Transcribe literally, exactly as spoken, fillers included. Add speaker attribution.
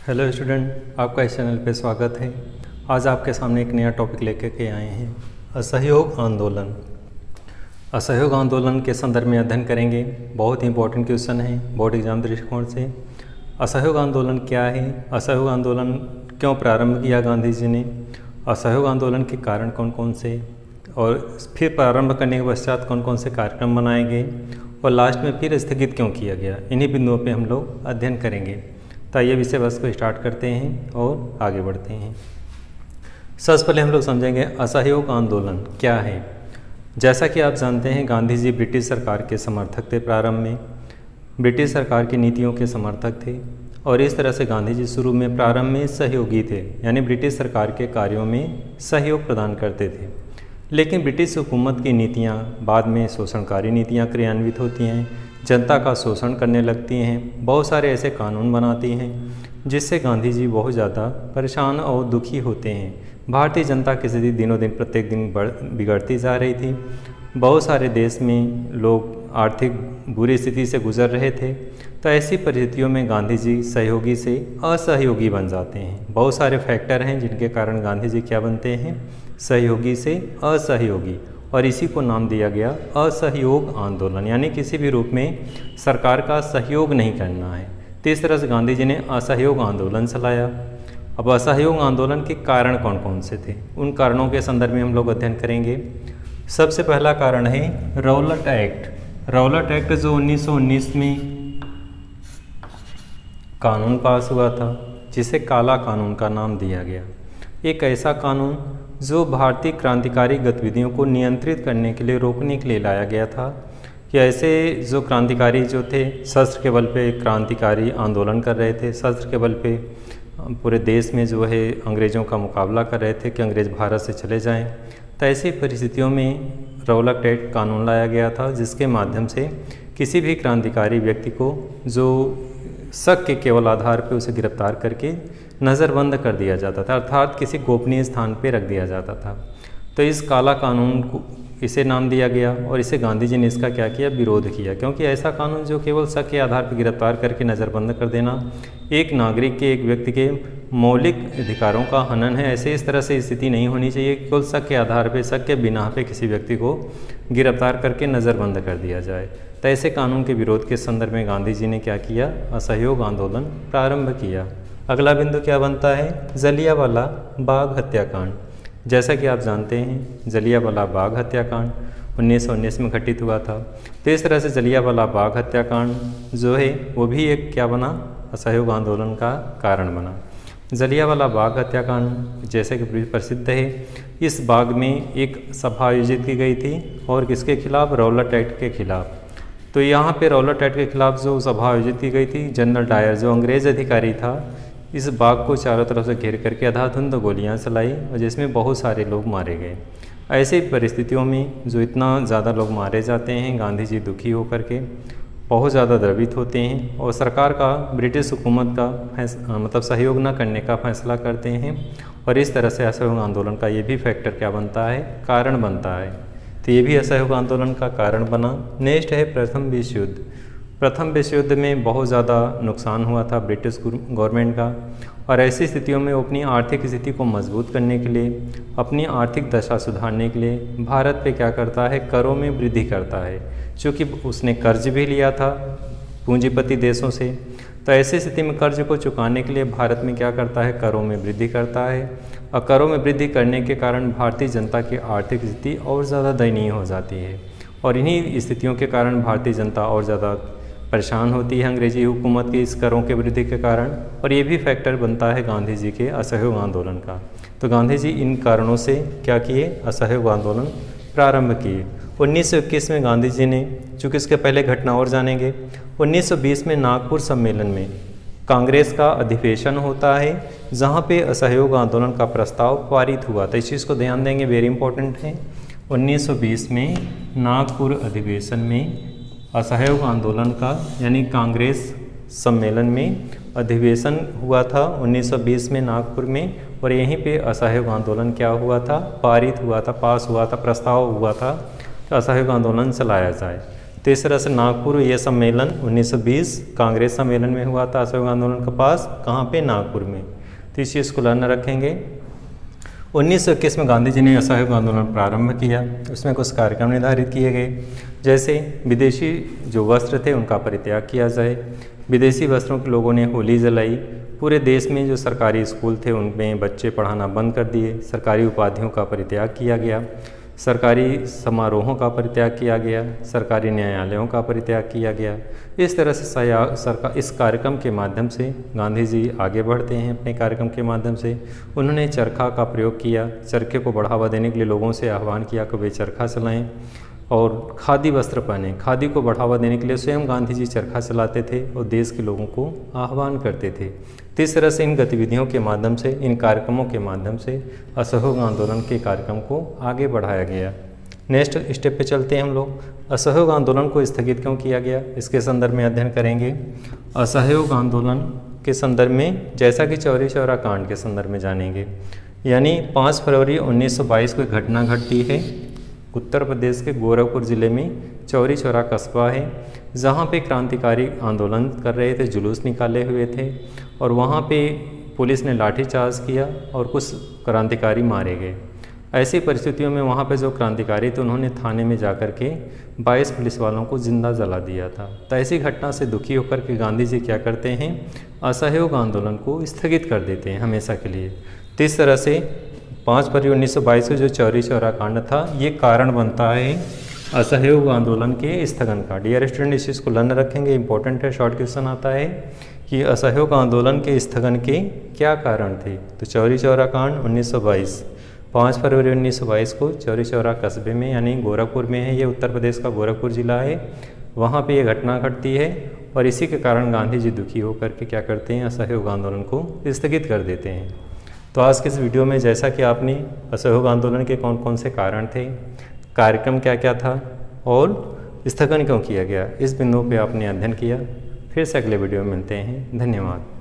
Speaker 1: Hello student, आपका इस channel पे स्वागत है। आज आपके सामने एक नया टॉपिक लेकर के आए हैं, असहयोग आंदोलन। असहयोग आंदोलन के संदर्भ में अध्ययन करेंगे। बहुत ही इंपॉर्टेंट क्वेश्चन है बोर्ड एग्जाम दृष्टिकोण से। असहयोग आंदोलन क्या है, असहयोग आंदोलन क्यों प्रारंभ किया गांधी जी ने, असहयोग आंदोलन के कारण कौन कौन से, और फिर प्रारंभ करने के पश्चात कौन कौन से कार्यक्रम बनाए गए, और लास्ट में फिर स्थगित क्यों किया गया। इन्हीं बिंदुओं पे हम लोग अध्ययन करेंगे। तो आइए विषय वस्तु को स्टार्ट करते हैं और आगे बढ़ते हैं। सबसे पहले हम लोग समझेंगे असहयोग आंदोलन क्या है। जैसा कि आप जानते हैं, गांधी जी ब्रिटिश सरकार के समर्थक थे। प्रारंभ में ब्रिटिश सरकार की नीतियों के समर्थक थे और इस तरह से गांधी जी शुरू में प्रारंभ में सहयोगी थे, यानी ब्रिटिश सरकार के कार्यों में सहयोग प्रदान करते थे। लेकिन ब्रिटिश हुकूमत की नीतियां बाद में शोषणकारी नीतियां क्रियान्वित होती हैं, जनता का शोषण करने लगती हैं, बहुत सारे ऐसे कानून बनाती हैं जिससे गांधी जी बहुत ज़्यादा परेशान और दुखी होते हैं। भारतीय जनता की स्थिति दिनों दिन प्रत्येक दिन बढ़ बिगड़ती जा रही थी। बहुत सारे देश में लोग आर्थिक बुरी स्थिति से गुजर रहे थे। तो ऐसी परिस्थितियों में गांधी जी सहयोगी से असहयोगी बन जाते हैं। बहुत सारे फैक्टर हैं जिनके कारण गांधी जी क्या बनते हैं, सहयोगी से असहयोगी, और इसी को नाम दिया गया असहयोग आंदोलन, यानी किसी भी रूप में सरकार का सहयोग नहीं करना है। तो इस तरह से गांधी जी ने असहयोग आंदोलन चलाया। अब असहयोग आंदोलन के कारण कौन कौन से थे, उन कारणों के संदर्भ में हम लोग अध्ययन करेंगे। सबसे पहला कारण है रौलट एक्ट। रौलट एक्ट जो उन्नीस सौ उन्नीस में कानून पास हुआ था, जिसे काला कानून का नाम दिया गया। एक ऐसा कानून जो भारतीय क्रांतिकारी गतिविधियों को नियंत्रित करने के लिए, रोकने के लिए लाया गया था कि ऐसे जो क्रांतिकारी जो थे, शस्त्र के बल पे क्रांतिकारी आंदोलन कर रहे थे, शस्त्र के बल पे पूरे देश में जो है अंग्रेज़ों का मुकाबला कर रहे थे कि अंग्रेज़ भारत से चले जाएं। तो ऐसी परिस्थितियों में रौलट एक्ट कानून लाया गया था, जिसके माध्यम से किसी भी क्रांतिकारी व्यक्ति को जो शक के केवल आधार पर उसे गिरफ्तार करके नज़रबंद कर दिया जाता था, अर्थात किसी गोपनीय स्थान पर रख दिया जाता था। तो इस काला कानून को इसे नाम दिया गया और इसे गांधी जी ने इसका क्या किया, विरोध किया, क्योंकि ऐसा कानून जो केवल शक के आधार पर गिरफ्तार करके नज़रबंद कर देना एक नागरिक के, एक व्यक्ति के मौलिक अधिकारों का हनन है। ऐसे इस तरह से स्थिति नहीं होनी चाहिए, केवल शक के आधार पर, शक के बिना पे किसी व्यक्ति को गिरफ्तार करके नज़रबंद कर दिया जाए। तो ऐसे कानून के विरोध के संदर्भ में गांधी जी ने क्या किया, असहयोग आंदोलन प्रारंभ किया। अगला बिंदु क्या बनता है, जलियांवाला बाग हत्याकांड। जैसा कि आप जानते हैं, जलियांवाला बाग हत्याकांड उन्नीस सौ उन्नीस में घटित हुआ था। तो इस तरह से जलियांवाला बाग हत्याकांड जो है वो भी एक क्या बना, असहयोग आंदोलन का कारण बना। जलियांवाला बाग हत्याकांड जैसे कि प्रसिद्ध है, इस बाग में एक सभा आयोजित की गई थी और किसके खिलाफ, रौलट एक्ट के खिलाफ। तो यहाँ पे रौलट एक्ट के खिलाफ जो सभा आयोजित की गई थी, जनरल डायर जो अंग्रेज़ अधिकारी था, इस बाग को चारों तरफ से घेर करके अंधाधुंध गोलियां चलाई और जिसमें बहुत सारे लोग मारे गए। ऐसी परिस्थितियों में जो इतना ज़्यादा लोग मारे जाते हैं, गांधी जी दुखी होकर के बहुत ज़्यादा द्रवित होते हैं और सरकार का, ब्रिटिश हुकूमत का फैसला मतलब सहयोग न करने का फैसला करते हैं। और इस तरह से असहयोग आंदोलन का ये भी फैक्टर क्या बनता है, कारण बनता है। तो ये भी असहयोग आंदोलन का कारण बना। नेक्स्ट है प्रथम विश्व युद्ध। प्रथम विश्व युद्ध में बहुत ज़्यादा नुकसान हुआ था ब्रिटिश गवर्नमेंट का, और ऐसी स्थितियों में वो अपनी आर्थिक स्थिति को मजबूत करने के लिए, अपनी आर्थिक दशा सुधारने के लिए भारत पे क्या करता है, करों में वृद्धि करता है। चूँकि उसने कर्ज भी लिया था पूंजीपति देशों से, तो ऐसी स्थिति में कर्ज को चुकाने के लिए भारत में क्या करता है, करों में वृद्धि करता है। और करों में वृद्धि करने के कारण भारतीय जनता की आर्थिक स्थिति और ज़्यादा दयनीय हो जाती है, और इन्हीं स्थितियों के कारण भारतीय जनता और ज़्यादा परेशान होती है अंग्रेजी हुकूमत की इस करों के वृद्धि के कारण। और ये भी फैक्टर बनता है गांधी जी के असहयोग आंदोलन का। तो गांधी जी इन कारणों से क्या किए, असहयोग आंदोलन प्रारंभ किए। उन्नीस सौ इक्कीस में गांधी जी ने, चूँकि इसके पहले घटना और जानेंगे, उन्नीस सौ बीस में नागपुर सम्मेलन में कांग्रेस का अधिवेशन होता है, जहाँ पे असहयोग आंदोलन का प्रस्ताव पारित हुआ। तो इस चीज़ को ध्यान देंगे, वेरी इंपॉर्टेंट है। उन्नीस सौ बीस में नागपुर अधिवेशन में असहयोग आंदोलन का, यानी कांग्रेस सम्मेलन में अधिवेशन हुआ था उन्नीस सौ बीस में नागपुर में, और यहीं पे असहयोग आंदोलन क्या हुआ था, पारित हुआ था, पास हुआ था, प्रस्ताव हुआ था कि असहयोग आंदोलन चलाया जाए। तीसरा से नागपुर, ये सम्मेलन उन्नीस सौ बीस कांग्रेस सम्मेलन में हुआ था असहयोग आंदोलन के पास, कहाँ पे, नागपुर में। तो इस चीज़ को लर्न रखेंगे। उन्नीस सौ इक्कीस में गांधी जी ने असहयोग आंदोलन प्रारंभ किया। उसमें कुछ कार्यक्रम निर्धारित किए गए, जैसे विदेशी जो वस्त्र थे उनका परित्याग किया जाए, विदेशी वस्त्रों के लोगों ने होली जलाई, पूरे देश में जो सरकारी स्कूल थे उनमें बच्चे पढ़ाना बंद कर दिए, सरकारी उपाधियों का परित्याग किया गया, सरकारी समारोहों का परित्याग किया गया, सरकारी न्यायालयों का परित्याग किया गया। इस तरह से सरकार इस कार्यक्रम के माध्यम से गांधी जी आगे बढ़ते हैं। अपने कार्यक्रम के माध्यम से उन्होंने चरखा का प्रयोग किया, चरखे को बढ़ावा देने के लिए लोगों से आह्वान किया कि वे चरखा चलाएं और खादी वस्त्र पहने। खादी को बढ़ावा देने के लिए स्वयं गांधी जी चरखा चलाते थे और देश के लोगों को आह्वान करते थे। तो इस तरह से इन गतिविधियों के माध्यम से, इन कार्यक्रमों के माध्यम से असहयोग आंदोलन के कार्यक्रम को आगे बढ़ाया गया। नेक्स्ट स्टेप पे चलते हैं हम लोग। असहयोग आंदोलन को स्थगित क्यों किया गया, इसके संदर्भ में अध्ययन करेंगे। असहयोग आंदोलन के संदर्भ में जैसा कि चौरी चौरा कांड के संदर्भ में जानेंगे, यानी पाँच फरवरी उन्नीस सौ बाईस को घटना घटती है उत्तर प्रदेश के गोरखपुर ज़िले में चौरी चौरा कस्बा है, जहाँ पे क्रांतिकारी आंदोलन कर रहे थे, जुलूस निकाले हुए थे और वहाँ पे पुलिस ने लाठीचार्ज किया और कुछ क्रांतिकारी मारे गए। ऐसी परिस्थितियों में वहाँ पे जो क्रांतिकारी थे उन्होंने थाने में जाकर के बाईस पुलिस वालों को जिंदा जला दिया था। तो ऐसी घटना से दुखी होकर के गांधी जी क्या करते हैं, असहयोग आंदोलन को स्थगित कर देते हैं हमेशा के लिए। तो इस तरह से पाँच फरवरी उन्नीस सौ बाईस को जो चौरी चौरा कांड था, ये कारण बनता है असहयोग आंदोलन के स्थगन का। डियर स्टूडेंट, इस चीज़ को लर्न रखेंगे, इंपॉर्टेंट है, शॉर्ट क्वेश्चन आता है कि असहयोग आंदोलन के स्थगन के क्या कारण थे। तो चौरी चौरा कांड उन्नीस सौ बाईस, पाँच फरवरी उन्नीस सौ बाईस को चौरी चौरा कस्बे में, यानी गोरखपुर में है, ये उत्तर प्रदेश का गोरखपुर जिला है, वहाँ पे ये घटना घटती है और इसी के कारण गांधी जी दुखी होकर के क्या करते हैं, असहयोग आंदोलन को स्थगित कर देते हैं। तो आज के इस वीडियो में जैसा कि आपने असहयोग आंदोलन के कौन कौन से कारण थे, कार्यक्रम क्या क्या था और स्थगन क्यों किया गया, इस बिंदु पे आपने अध्ययन किया। फिर से अगले वीडियो में मिलते हैं। धन्यवाद।